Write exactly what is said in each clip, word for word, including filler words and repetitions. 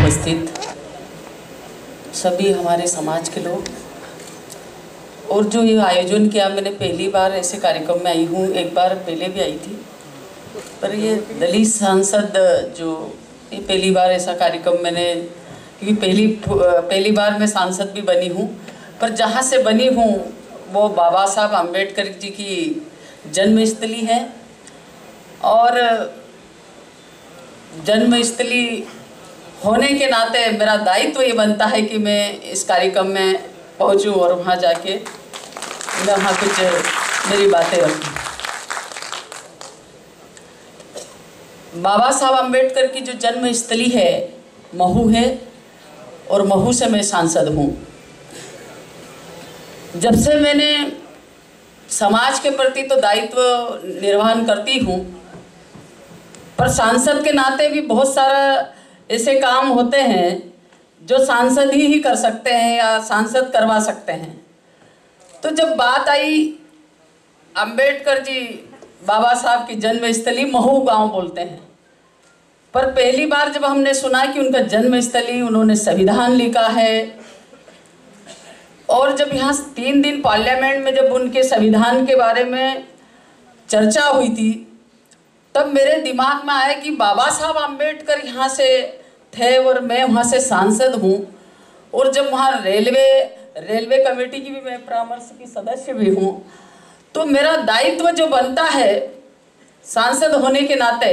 उपस्थित सभी हमारे समाज के लोग, और जो ये आयोजन किया, मैंने पहली बार ऐसे कार्यक्रम में आई हूँ, एक बार पहले भी आई थी, पर ये दलित सांसद जो ये पहली बार ऐसा कार्यक्रम मैंने, क्योंकि पहली पहली बार मैं सांसद भी बनी हूँ, पर जहाँ से बनी हूँ वो बाबा साहब अम्बेडकर जी की जन्मस्थली है, और जन्मस्थली होने के नाते मेरा दायित्व ये बनता है कि मैं इस कार्यक्रम में पहुंचूं और वहाँ जाके वहाँ कुछ मेरी बातें रखूं। बाबा साहब अम्बेडकर की जो जन्मस्थली है महू है, और महू से मैं सांसद हूँ। जब से मैंने समाज के प्रति तो दायित्व निर्वहन करती हूँ, पर सांसद के नाते भी बहुत सारा ऐसे काम होते हैं जो सांसद ही ही कर सकते हैं या सांसद करवा सकते हैं। तो जब बात आई अंबेडकर जी बाबा साहब की जन्मस्थली महू गांव बोलते हैं, पर पहली बार जब हमने सुना कि उनका जन्मस्थली, उन्होंने संविधान लिखा है, और जब यहाँ तीन दिन पार्लियामेंट में जब उनके संविधान के बारे में चर्चा हुई थी, तब मेरे दिमाग में आया कि बाबा साहब अम्बेडकर यहाँ से थे और मैं वहाँ से सांसद हूँ, और जब वहाँ रेलवे रेलवे कमेटी की भी मैं परामर्श की सदस्य भी हूँ, तो मेरा दायित्व जो बनता है सांसद होने के नाते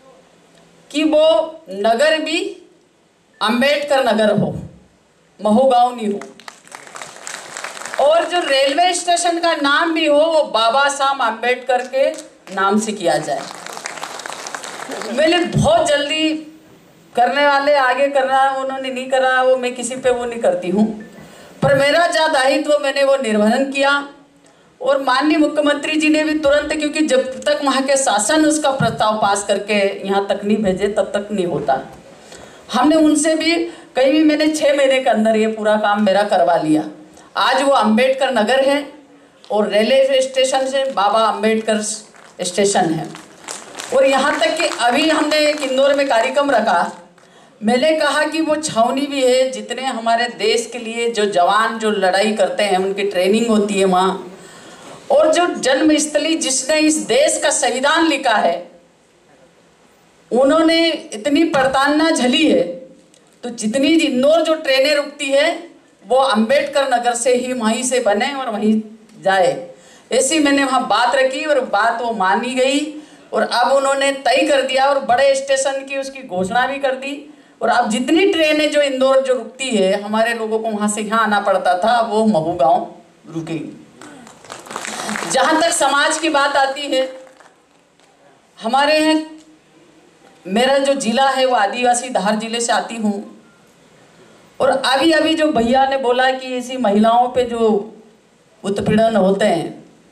कि वो नगर भी अम्बेडकर नगर हो, महू गाँव नहीं हो, और जो रेलवे स्टेशन का नाम भी हो वो बाबा साहब अम्बेडकर के नाम से किया जाए। मैंने बहुत जल्दी करने वाले आगे करना, उन्होंने नहीं करा, वो मैं किसी पे वो नहीं करती हूँ, पर मेरा जो दायित्व मैंने वो निर्वहन किया, और माननीय मुख्यमंत्री जी ने भी तुरंत, क्योंकि जब तक वहाँ के शासन उसका प्रस्ताव पास करके यहाँ तक नहीं भेजे तब तक नहीं होता। हमने उनसे भी कहीं भी मैंने छः महीने के अंदर ये पूरा काम मेरा करवा लिया। आज वो अम्बेडकर नगर है, और रेलवे स्टेशन से बाबा अम्बेडकर स्टेशन है, और यहाँ तक कि अभी हमने एक इंदौर में कार्यक्रम रखा, मैंने कहा कि वो छावनी भी है, जितने हमारे देश के लिए जो जवान जो लड़ाई करते हैं उनकी ट्रेनिंग होती है वहाँ, और जो जन्मस्थली जिसने इस देश का संविधान लिखा है, उन्होंने इतनी प्रताड़ना झेली है, तो जितनी इंदौर जो ट्रेनें रुकती है वो अंबेडकर नगर से ही वहीं से बने और वहीं जाए, ऐसी मैंने वहाँ बात रखी, और बात वो मानी गई, और अब उन्होंने तय कर दिया और बड़े स्टेशन की उसकी घोषणा भी कर दी, और अब जितनी ट्रेनें जो इंदौर जो रुकती है, हमारे लोगों को वहाँ से यहाँ आना पड़ता था, वो महू गाँव रुकेगी। जहाँ तक समाज की बात आती है, हमारे यहाँ मेरा जो जिला है वो आदिवासी धार जिले से आती हूँ, और अभी अभी जो भैया ने बोला कि ऐसी महिलाओं पे जो उत्पीड़न होते हैं,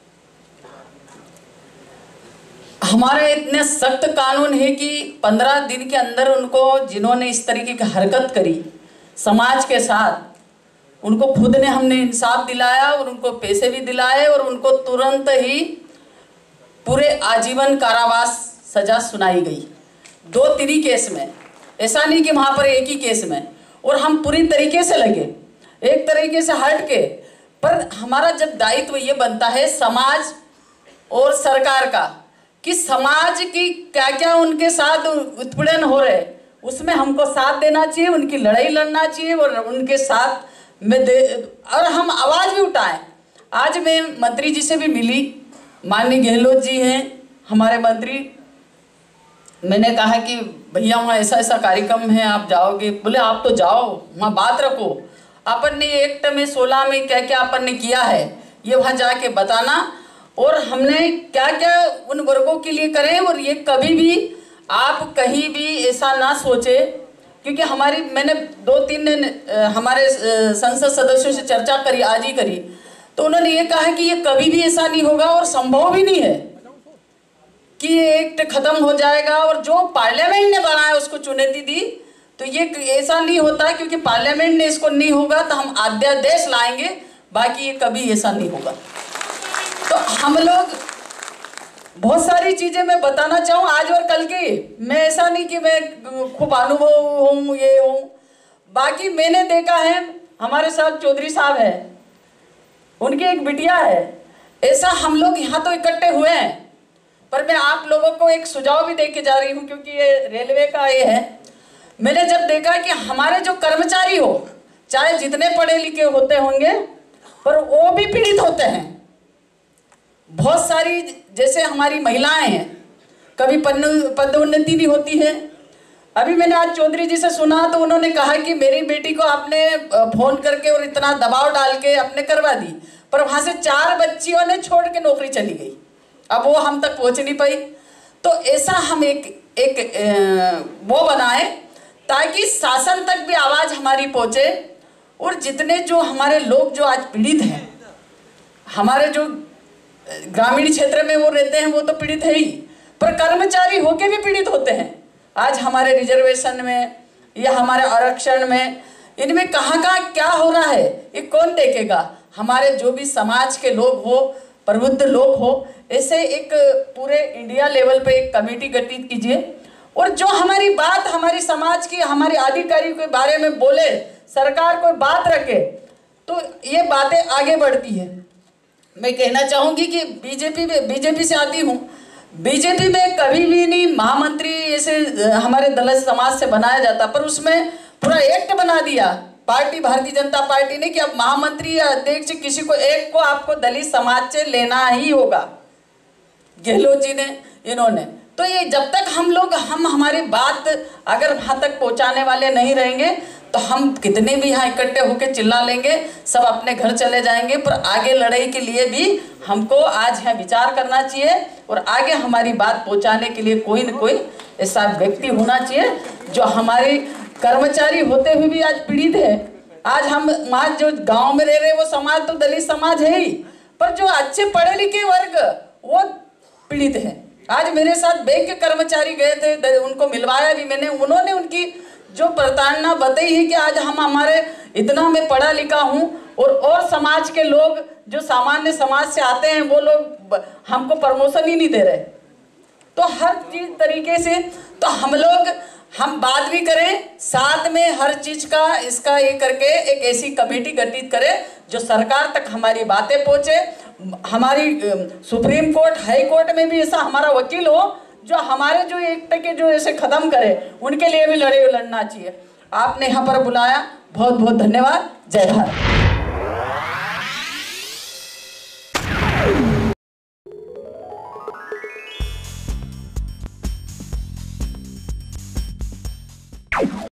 हमारे इतने सख्त कानून है कि पंद्रह दिन के अंदर उनको, जिन्होंने इस तरीके की हरकत करी समाज के साथ, उनको खुद ने हमने इंसाफ दिलाया और उनको पैसे भी दिलाए, और उनको तुरंत ही पूरे आजीवन कारावास सजा सुनाई गई, दो तीन केस में, ऐसा नहीं कि वहाँ पर एक ही केस में, और हम पूरी तरीके से लगे, एक तरीके से हट के। पर हमारा जब दायित्व ये बनता है समाज और सरकार का, कि समाज की क्या क्या उनके साथ उत्पीड़न हो रहे, उसमें हमको साथ देना चाहिए, उनकी लड़ाई लड़ना चाहिए, और उनके साथ में दे, और हम आवाज़ भी उठाएं। आज मैं मंत्री जी से भी मिली, माननीय गहलोत जी हैं हमारे मंत्री, मैंने कहा कि भैया वहाँ ऐसा ऐसा कार्यक्रम है, आप जाओगे? बोले आप तो जाओ, वहाँ बात रखो, अपन ने एक्ट में सोलह में क्या क्या अपन ने किया है ये वहाँ जाके बताना, और हमने क्या क्या उन वर्गों के लिए करें, और ये कभी भी आप कहीं भी ऐसा ना सोचे, क्योंकि हमारी मैंने दो तीन हमारे संसद सदस्यों से चर्चा करी, आज ही करी, तो उन्होंने ये कहा कि ये कभी भी ऐसा नहीं होगा, और संभव भी नहीं है कि ये एक्ट खत्म हो जाएगा, और जो पार्लियामेंट ने बनाया उसको चुनौती दी, तो ये ऐसा नहीं होता, क्योंकि पार्लियामेंट ने इसको नहीं होगा तो हम अध्यादेश लाएंगे, बाकी ये कभी ऐसा नहीं होगा। तो हम लोग बहुत सारी चीजें मैं बताना चाहूँ आज और कल की, मैं ऐसा नहीं कि मैं खूब अनुभव हूँ ये हूँ, बाकी मैंने देखा है, हमारे साथ चौधरी साहब है, उनकी एक बिटिया है। ऐसा हम लोग यहाँ तो इकट्ठे हुए हैं, पर मैं आप लोगों को एक सुझाव भी दे के जा रही हूँ, क्योंकि ये रेलवे का ये है। मैंने जब देखा कि हमारे जो कर्मचारी हो, चाहे जितने पढ़े लिखे होते होंगे, पर वो भी पीड़ित होते हैं। बहुत सारी जैसे हमारी महिलाएं हैं, कभी पदोन्नति नहीं होती है। अभी मैंने आज चौधरी जी से सुना तो उन्होंने कहा कि मेरी बेटी को आपने फोन करके और इतना दबाव डाल के आपने करवा दी, पर वहां से चार बच्चियों ने छोड़ के नौकरी चली गई, अब वो हम तक पहुंच नहीं पाई। तो ऐसा हम एक एक वो बनाए ताकि शासन तक भी आवाज हमारी पहुंचे, और जितने जो हमारे लोग जो आज पीड़ित हैं, हमारे जो ग्रामीण क्षेत्र में वो रहते हैं वो तो पीड़ित है ही, पर कर्मचारी होके भी पीड़ित होते हैं। आज हमारे रिजर्वेशन में या हमारे आरक्षण में, इनमें कहाँ कहाँ क्या हो रहा है ये कौन देखेगा? हमारे जो भी समाज के लोग हो, प्रबुद्ध लोग हो, ऐसे एक पूरे इंडिया लेवल पे एक कमेटी गठित कीजिए, और जो हमारी बात हमारी समाज की, हमारे अधिकारी के बारे में बोले, सरकार कोई बात रखे, तो ये बातें आगे बढ़ती है। मैं कहना चाहूंगी कि बीजेपी में बीजेपी से आती हूँ, बीजेपी में कभी भी नहीं महामंत्री ऐसे हमारे दलित समाज से बनाया जाता, पर उसमें पूरा एक्ट बना दिया पार्टी भारतीय जनता पार्टी ने कि अब महामंत्री या अध्यक्ष किसी को एक को आपको दलित समाज से लेना ही होगा। गहलोत जी ने, इन्होंने तो ये जब तक हम लोग हम हमारी बात अगर वहां तक पहुंचाने वाले नहीं रहेंगे, तो हम कितने भी यहाँ इकट्ठे होकर चिल्ला लेंगे, सब अपने घर चले जाएंगे। पर आगे लड़ाई के लिए भी हमको आज यहाँ विचार करना चाहिए, और आगे हमारी बात पहुंचाने के लिए कोई न कोई ऐसा व्यक्ति होना चाहिए जो हमारे कर्मचारी होते हुए भी आज पीड़ित है। आज हम आज जो गांव में रह रहे वो समाज तो दलित समाज है ही, पर जो अच्छे पढ़े लिखे वर्ग वो पीड़ित है। आज मेरे साथ बैंक के कर्मचारी गए थे, उनको मिलवाया भी मैंने, उन्होंने उनकी जो प्रताड़ना बताई है कि आज हम हमारे इतना मैं पढ़ा लिखा हूँ, और और समाज के लोग जो सामान्य समाज से आते हैं वो लोग हमको प्रमोशन ही नहीं दे रहे। तो हर चीज तरीके से तो हम लोग हम बात भी करें, साथ में हर चीज का इसका ये करके एक ऐसी कमेटी गठित करें जो सरकार तक हमारी बातें पहुंचे। हमारी सुप्रीम कोर्ट, हाई कोर्ट में भी ऐसा हमारा वकील हो जो हमारे जो एक टके जो ऐसे खत्म करे, उनके लिए भी लड़े लड़ना चाहिए। आपने यहाँ पर बुलाया, बहुत बहुत धन्यवाद। जय भारत।